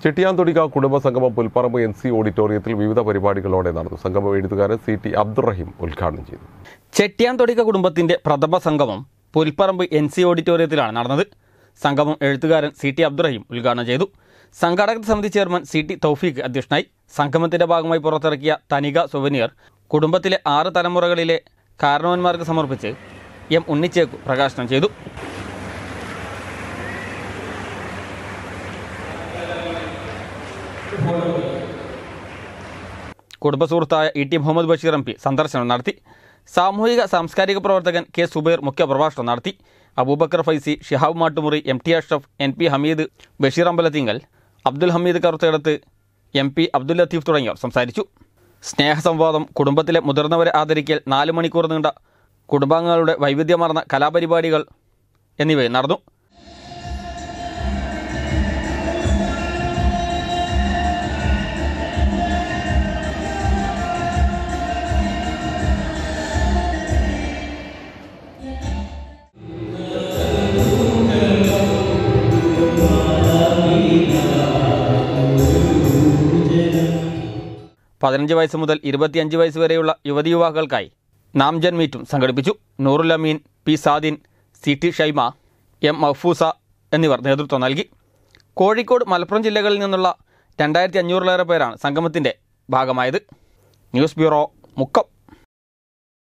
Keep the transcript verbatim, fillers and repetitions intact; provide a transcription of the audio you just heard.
ചെട്ടിയാന്തൊടിക കുടുംബസംഗമം Pulparamba N C ഓഡിറ്റോറിയത്തിൽ വിവിധ പരിപാടികളോടെ നടന്നു. സംഗമം എഴുത്തുകാരൻ സി ടി അബ്ദുറഹീം ഉദ്ഘാടനം ചെയ്തു. ചെട്ടിയാന്തൊടിക കുടുംബത്തിന്റെ പ്രഥമ സംഗമം പുൽപ്പറമ്പ് എൻ സി ഓഡിറ്റോറിയത്തിലാണ് നടന്നത്. സംഗമം എഴുത്തുകാരൻ സി ടി അബ്ദുറഹീം ഉദ്ഘാടനം ചെയ്തു. സംഘാടക സമിതി ചെയർമാൻ സി ടി തൗഫീഖ് അധ്യക്ഷനായി. സംഗമത്തിന്റെ ഭാഗമായി പുറത്തിറക്കിയ തനിക സുവനീർ കുടുംബത്തിലെ ആറ് തലമുറകളിലെ കാരണവന്മാർക്ക് സമർപ്പിച്ച് എം ഉണ്ണിച്ചേക്കു പ്രകാശനം ചെയ്തു. കുടുംബസുഹൃത്തായ E T Muhammad Basheer M P സന്ദർശനം നടത്തി. സാമൂഹിക സാംസ്കാരിക പ്രവർത്തകൻ കെ സുബൈർ മുഖ്യപ്രഭാഷണം നടത്തി. Abubakar Faizy, Shihab Mattumuri, M T Ashraf, N P Hameed, Basheer Ambalathinkal, Abdul Hameed Karuthedath, M P Abdul Latheef തുടങ്ങിയവർ സംസാരിച്ചു. സ്നേഹസംവാദം, കുടുംബത്തിലെ മുതിർന്നവരെ ആദരിക്കൽ, നാല് മണിക്കൂർ നീണ്ട കുടുംബാംഗങ്ങളുടെ വൈവിധ്യമാർന്ന കലാപരിപാടികൾ എന്നിവ നടന്നു. പതിനഞ്ച് വയസ്സ് മുതൽ ഇരുപത്തിയഞ്ച് വയസ്സ് വരെയുള്ള യുവതി യുവാക്കൾക്കായി നാംജൻ മീറ്റും സംഘടിപ്പിച്ചു. Noorul Ameen, P Sadin, C T Shaima, M Mahfooza എന്നിവർ നേതൃത്വം നൽകി. കോഴിക്കോട്, മലപ്പുറം ജില്ലകളിൽ നിന്നുള്ള രണ്ടായിരത്തി അഞ്ഞൂറിലേറെ പേരാണ് സംഗമത്തിൻ്റെ ഭാഗമായത്. News bureau, Mukkam.